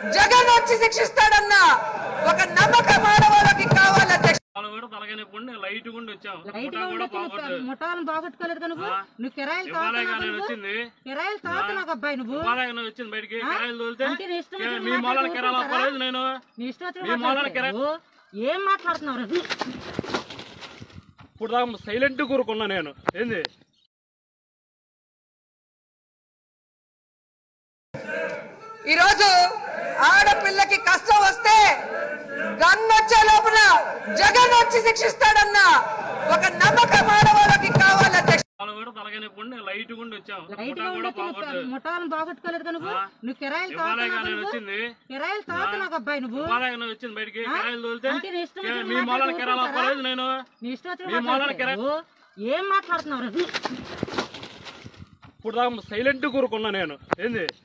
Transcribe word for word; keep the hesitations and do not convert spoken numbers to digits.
జగన్ వచ్చి శిక్షిస్తాడన్న ఒక నమ్మకం ఆడవాళ్ళకి కావాలి అధ్యక్ష. లైట్ గుండి వచ్చాం ముఠాలను బాగొట్టుకోలేదు కనుక నువ్వు కిరాయిలు కిరాయిలు తాత నాకు అబ్బాయి నువ్వు వచ్చింది బయటికి కిరాయిలు తోలితే మీ మూలాల కిరాయిలు నేను నీ ఇష్టం ఏం మాట్లాడుతున్నావు? ఇప్పుడు దాకా సైలెంట్ కూరుకున్నా నేను. ఏంది ఈరోజు ఆడపిల్లకి కష్టం వస్తే గన్ వచ్చే లోపల జగన్ వచ్చి శిక్షిస్తాడన్న ఒక నమ్మకం ఆడవాళ్ళకి కావాలి అధ్యక్ష. లైట్ గుండి వచ్చాం ముఠాలను బాగొట్టుకోలేదు కనుక నువ్వు కిరాయిలు వచ్చింది కిరాయిలు తాత నాకు అబ్బాయి నువ్వు వచ్చింది బయటికి కిరాయిలు తోలితే మీ మూలాల కిరాయిలు నేను నీ ఇష్టం ఏం మాట్లాడుతున్నావు? ఇప్పుడు దాకా సైలెంట్ కూరుకున్నా నేను. ఏంది